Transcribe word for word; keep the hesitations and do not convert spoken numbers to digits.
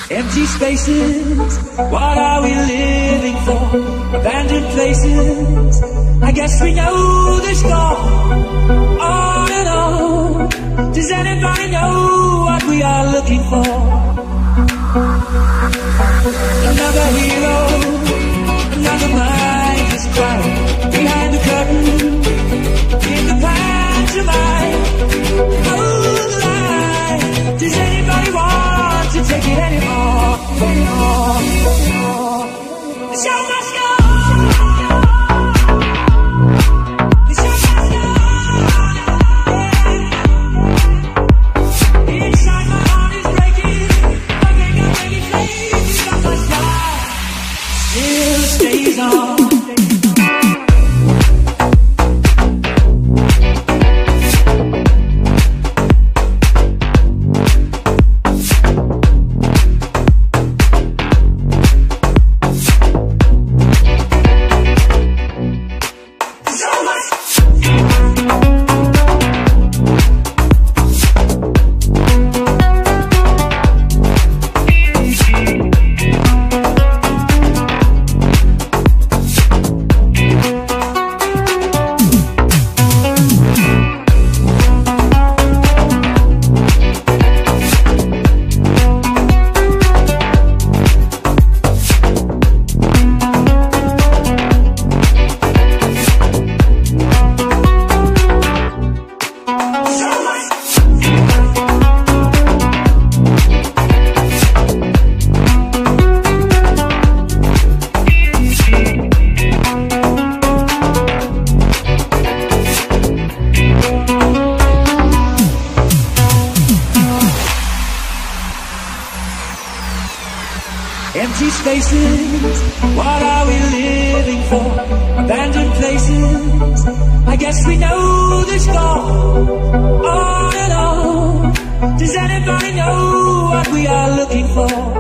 Empty spaces, what are we living for? Abandoned places, I guess we know the score. On and on, does anybody know what we are looking for? Another hero, another mind is crying behind the curtain, in the pantomime. Oh, the line, does anybody want to take it anymore, anymore, anymore? The show must go. The show must go. Yeah. Inside my heart is breaking. I think I'm ready to leave, but my sky still stays on. Empty spaces, what are we living for? Abandoned places, I guess we know the score. On and on, does anybody know what we are looking for?